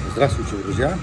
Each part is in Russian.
Здравствуйте, друзья!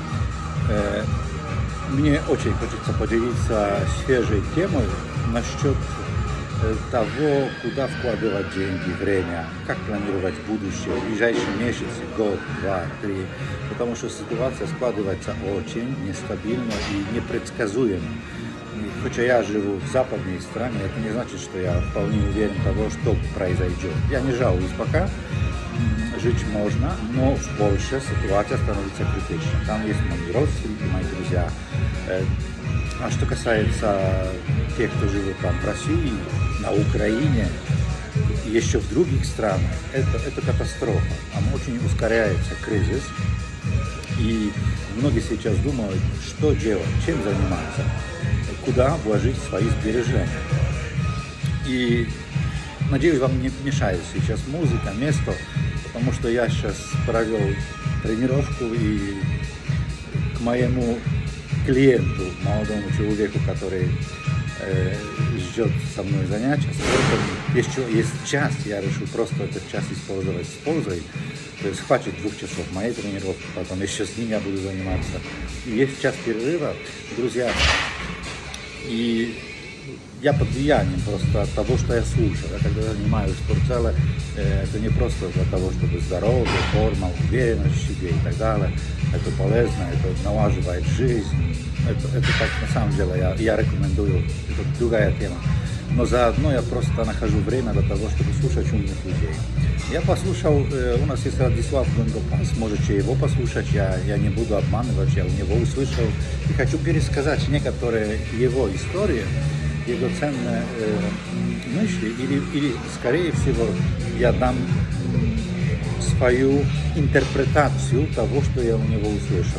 Мне очень хочется поделиться свежей темой насчет того, куда вкладывать деньги, время, как планировать будущее, ближайшие месяцы, год, два, три. Потому что ситуация складывается очень нестабильно и непредсказуемо. Хотя я живу в западной стране, это не значит, что я вполне уверен того, что произойдет. Я не жалуюсь пока. Жить можно, но в Польше ситуация становится критичной. Там есть мои родственники, мои друзья. А что касается тех, кто живет там в России, на Украине, еще в других странах, это катастрофа. Там очень ускоряется кризис. И многие сейчас думают, что делать, чем заниматься, куда вложить свои сбережения. И надеюсь, вам не мешает сейчас музыка, место, потому что я сейчас провел тренировку и к моему клиенту, молодому человеку, который ждет со мной занятия, спортом, есть час, я решил просто этот час использовать с пользой. То есть хватит 2 часов моей тренировки, потом еще с ним я буду заниматься. И есть час перерыва, друзья. И я под влиянием просто от того, что я слушаю. Я когда занимаюсь в спортзале, это не просто для того, чтобы здоровье, форма, уверенность в себе и так далее. Это полезно, это налаживает жизнь. Это так на самом деле я рекомендую. Это другая тема. Но заодно я просто нахожу время для того, чтобы слушать умных людей. Я послушал, у нас есть Радислав Гонгопас, можете его послушать, я не буду обманывать, я у него услышал. И хочу пересказать некоторые его истории, его ценные мысли, или скорее всего я дам свою интерпретацию того, что я у него услышал.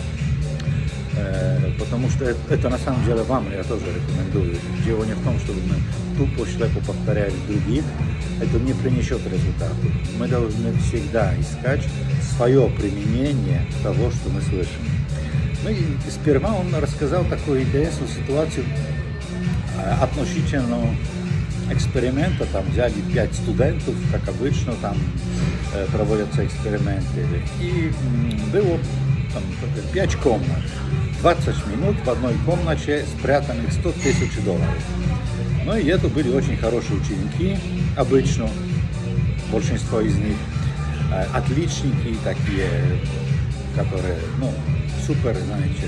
Потому что это на самом деле вам я тоже рекомендую. Дело не в том, чтобы мы тупо слепо повторяли других, это не принесет результата. Мы должны всегда искать свое применение того, что мы слышим. Ну и сперва он рассказал такую интересную ситуацию относительно эксперимента. Там взяли 5 студентов, как обычно, там проводятся эксперименты. И было там 5 комнат. 20 минут в одной комнате спрятанных $100 000. Ну и это были очень хорошие ученики, обычно, большинство из них, отличники такие, которые, супер, знаете,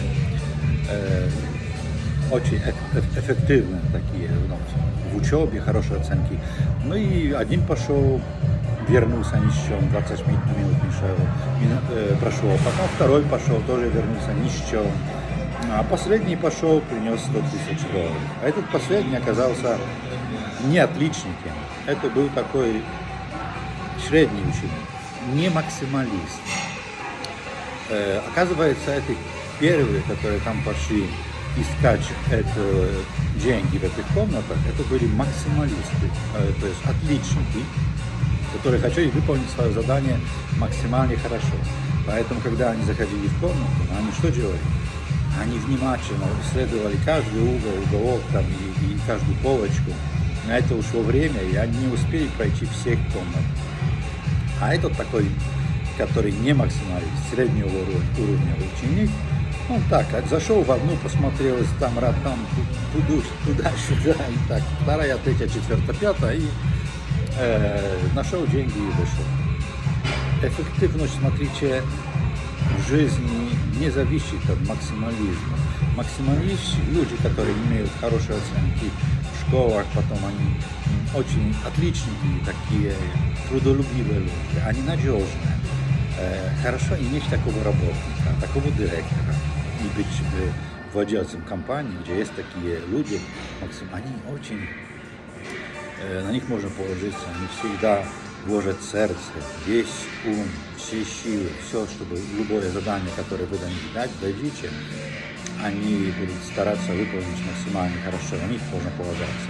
очень эффективные такие, в учебе, хорошие оценки. Ну и один пошел, вернулся ни с чем, 20 минут прошло, потом второй пошел, тоже вернулся ни с чем. А последний пошел, принес $100 000. А этот последний оказался не отличником. Это был такой средний ученик, не максималист. Оказывается, эти первые, которые там пошли искать деньги в этих комнатах, это были максималисты, то есть отличники, которые хотели выполнить свое задание максимально хорошо. Поэтому, когда они заходили в комнату, они что делали? Они внимательно исследовали каждый уголок там, и каждую полочку. На это ушло время, и они не успели пройти всех комнат. А этот такой, который не максималист, среднего уровня ученик, он так, зашел в одну, посмотрел, там, туда-сюда, и так, вторая, третья, четвертая, пятая, и нашел деньги и вышел. Эффективность, смотрите, в жизни не зависит от максимализма. Максималисты, люди, которые имеют хорошие оценки в школах, потом они очень отличники, такие трудолюбивые люди, они надежные. Хорошо иметь такого работника, такого директора и быть владельцем компании, где есть такие люди, они очень, на них можно положиться, они всегда вложат сердце, весь ум, все силы, все, чтобы любое задание, которое вы дадите, они будут стараться выполнить максимально хорошо, на них можно полагаться.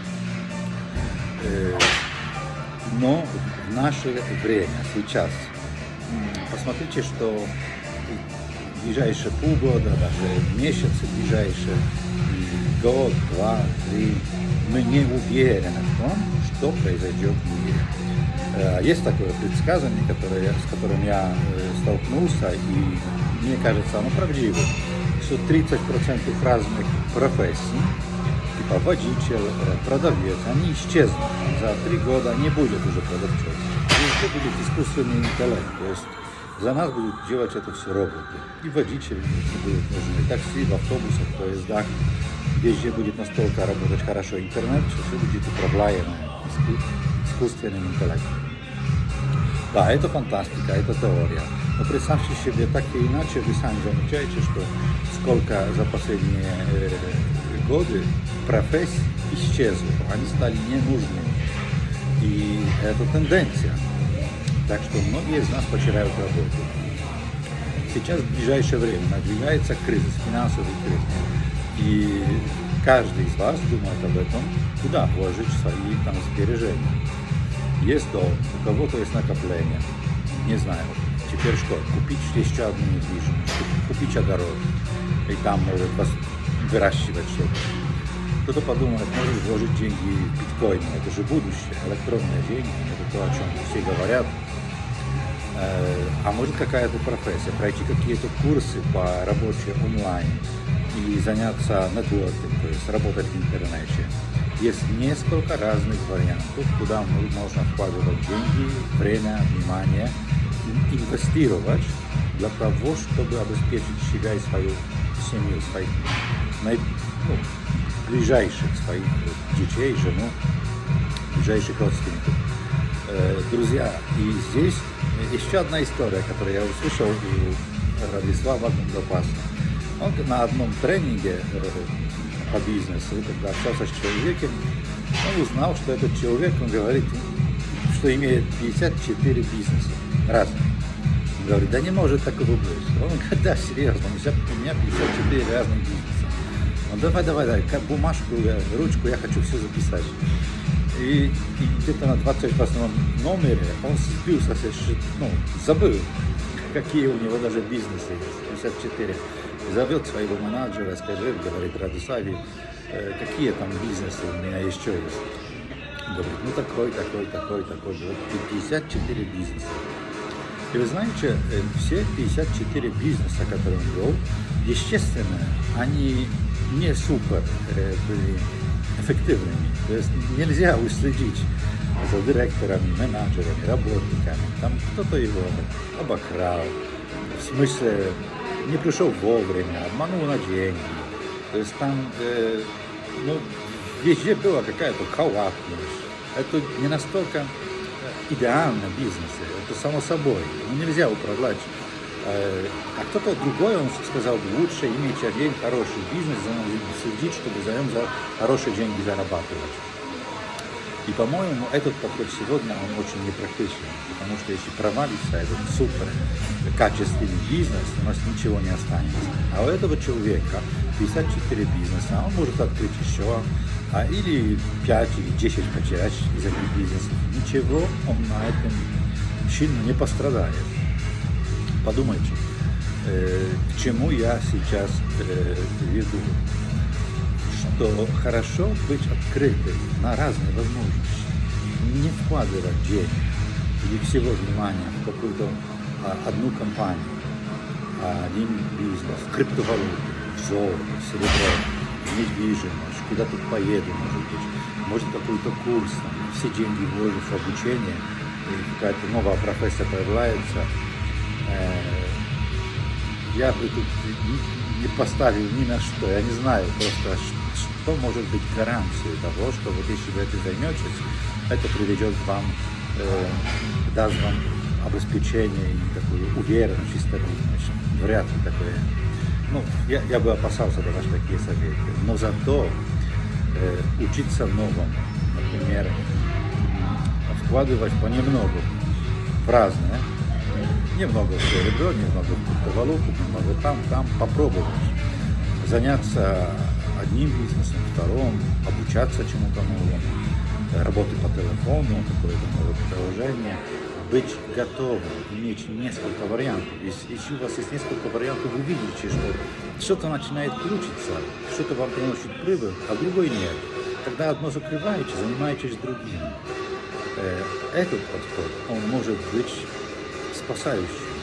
Но в наше время, сейчас, посмотрите, что в ближайшие полгода, даже месяцы ближайшие, год, 2, 3, мы не уверены в том, что произойдет в мире. Есть такое предсказание, с которым я столкнулся, и мне кажется, оно правдивое, что 30% разных профессий, типа водитель, продавец, они исчезнут. За 3 года не будет уже продавцов. Везде будет искусственный интеллект, то есть за нас будут делать это все роботы. И водители не будут нужны, и такси, в автобусах, в поездах. Везде будет настолько работать хорошо интернет, что все будет управляемо искусственным интеллектом. Да, это фантастика, это теория. Но представьте себе, так и иначе вы сами замечаете, что сколько за последние годы профессий исчезло, они стали ненужными. И это тенденция. Так что многие из нас потеряют работу. Сейчас в ближайшее время надвигается кризис, финансовый кризис. И каждый из вас думает об этом, куда вложить свои сбережения. Есть дом, у кого-то есть накопление, не знаю, теперь что, купить еще одну недвижимость, купить огород, и там может выращивать что-то. Кто-то подумает, может вложить деньги в биткоин, это же будущее, электронные деньги, это то, о чем все говорят. А может какая-то профессия, пройти какие-то курсы по работе онлайн и заняться нетворкингом, то есть работать в интернете. Есть несколько разных вариантов, куда можно вкладывать деньги, время, внимание, инвестировать для того, чтобы обеспечить себя и свою семью, своих ближайших своих детей, жену, ближайших родственников. Друзья, и здесь еще одна история, которую я услышал у Радислава Гундапаса. Он на одном тренинге по бизнесу, когда общался с человеком, он узнал, что этот человек, он говорит, что имеет 54 бизнеса разных. Он говорит, да не может такого быть. Он говорит, да, серьезно, у меня 54 разных бизнеса. Он давай, как бумажку, ручку, я хочу все записать. И где-то на 28 номере он сбился, забыл, какие у него даже бизнесы есть, 54. Зовет своего менеджера, скажет, говорит, Радиславе, какие там бизнесы у меня еще есть. Говорит, такой, 54 бизнеса. И вы знаете, все 54 бизнеса, которые он вел, естественно, они не супер были эффективными. То есть нельзя уследить за директорами, менеджерами, работниками. Там кто-то его обокрал, в смысле не пришел вовремя, обманул на деньги. То есть там везде была какая-то халатность. Это не настолько идеально в бизнесе, это само собой. Нельзя управлять. А кто-то другой, он сказал, лучше иметь один хороший бизнес, следить, чтобы за ним хорошие деньги зарабатывать. И, по-моему, этот подход сегодня, он очень непрактичен, потому что если провалится этот супер качественный бизнес, у нас ничего не останется. А у этого человека 54 бизнеса, он может открыть еще, или 5 или 10 потерять из этих бизнесов. Ничего он на этом сильно не пострадает. Подумайте, к чему я сейчас веду. Что хорошо быть открытым на разные возможности, не вкладывать деньги или всего внимания в какую-то одну компанию, один бизнес, в криптовалюту, в золото, в серебро, в недвижимость, куда тут поеду, может какой-то курс, все деньги вложу в обучение, и какая-то новая профессия появляется. Я бы тут не поставил ни на что, я не знаю просто, что может быть гарантией того, что вот если вы этим займетесь, это приведет к вам, даст вам обеспечение и такую уверенность и стабильность. Вряд ли такое. Я бы опасался давать такие советы. Но зато учиться новому, например, вкладывать понемногу в разное, немного в серебро, немного в криптовалюту, немного там, попробовать. Заняться одним бизнесом, вторым, обучаться чему-то новому, работать по телефону, какое-то новое приложение, быть готовым, иметь несколько вариантов. Если у вас есть несколько вариантов, вы видите, что что-то начинает крутиться, что-то вам приносит прибыль, а другой нет. Тогда одно закрываете, занимаетесь другим. Этот подход, он может быть спасающий.